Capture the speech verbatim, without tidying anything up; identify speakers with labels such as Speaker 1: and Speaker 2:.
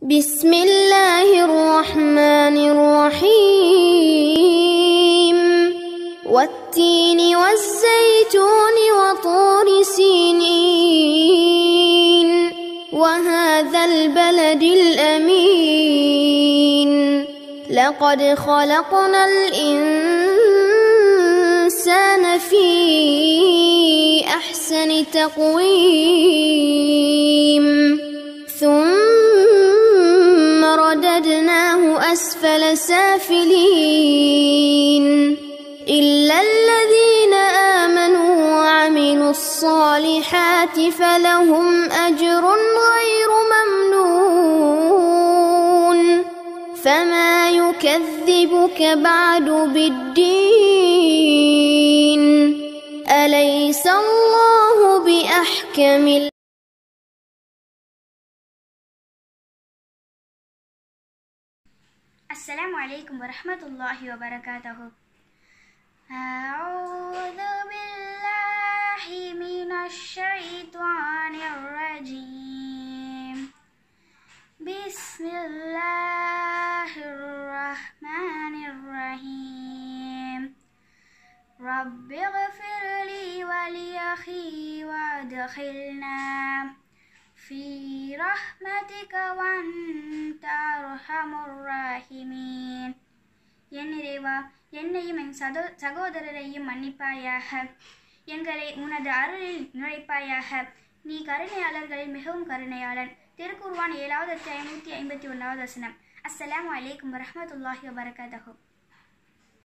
Speaker 1: بسم الله الرحمن الرحيم والتين والزيتون وطور سينين وهذا البلد الأمين لقد خلقنا الإنسان في أحسن تقويم ثم رددناه أسفل سافلين إلا الذين آمنوا وعملوا الصالحات فلهم أجر غير ممنون فما يكذبك بعد بالدين أليس الله بأحكم ال
Speaker 2: السلام عليكم ورحمة الله وبركاته. أعوذ بالله من الشيطان الرجيم. بسم الله الرحمن الرحيم. رب اغفر لي ولأخي وادخلنا في رحمتك وأنت أرحم الراحمين. என் இறைவா, என்னையும் என் சதோ சகோதரரையும் மன்னிப்பாயாக. எங்களை உனது அருளில் நுழைப்பாயாக. நீ கருணையாளர்களில் மிகவும் கருணையாளன். திருக்குர்ஆன் ஏழாவது அத்தியாயம் நூற்றி ஐம்பத்தி ஒன்றாவது வசனம். அஸ்ஸலாமு அலைக்கும் வரஹ்மத்துல்லாஹி வபரகாத்துஹு.